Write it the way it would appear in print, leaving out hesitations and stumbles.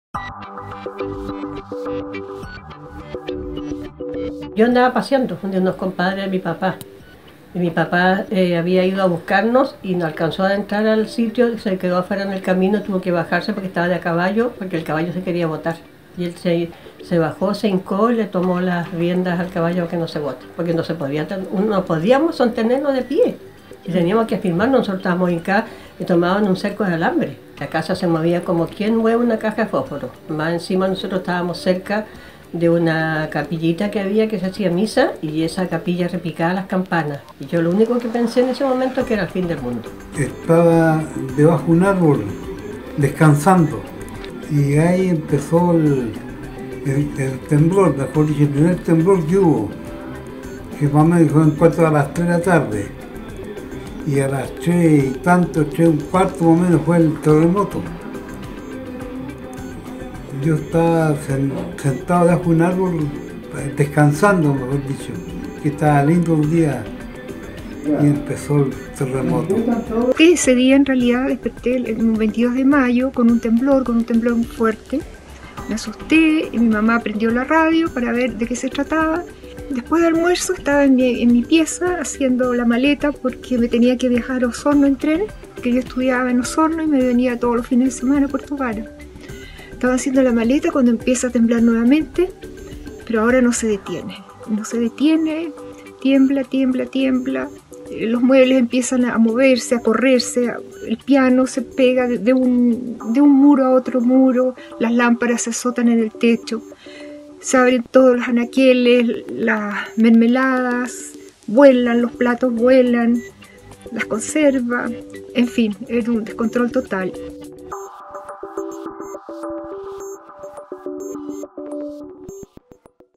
Yo andaba paseando de unos compadres de mi papá. Y mi papá había ido a buscarnos y no alcanzó a entrar al sitio, se quedó afuera en el camino, tuvo que bajarse porque estaba de a caballo, porque el caballo se quería botar. Y él se bajó, se hincó y le tomó las riendas al caballo que no se bote, porque no se podía, no podíamos sostenernos de pie. Y teníamos que afirmarnos, nosotros estábamos hincados y tomaban un cerco de alambre. La casa se movía como quien mueve una caja de fósforo. Más encima nosotros estábamos cerca de una capillita que había que se hacía misa y esa capilla repicaba las campanas. Y yo lo único que pensé en ese momento que era el fin del mundo. Estaba debajo de un árbol, descansando, y ahí empezó el temblor, mejor dicho, el primer temblor que hubo, que mamá dijo en cuanto a las 3 de la tarde. Y a las 3 y tanto, 3 y un cuarto más o menos fue el terremoto. Yo estaba sentado debajo de un árbol, descansando, mejor dicho, que estaba lindo un día y empezó el terremoto. Ese día en realidad desperté el 22 de mayo con un temblor muy fuerte. Me asusté y mi mamá prendió la radio para ver de qué se trataba. Después del almuerzo estaba en mi pieza haciendo la maleta porque me tenía que viajar a Osorno en tren, que yo estudiaba en Osorno y me venía todos los fines de semana a Puerto Vara. Estaba haciendo la maleta cuando empieza a temblar nuevamente, pero ahora no se detiene. No se detiene, tiembla, tiembla, tiembla. Los muebles empiezan a moverse, a correrse, el piano se pega de un muro a otro muro, las lámparas se azotan en el techo, se abren todos los anaqueles, las mermeladas, vuelan, los platos vuelan, las conservas, en fin, era un descontrol total.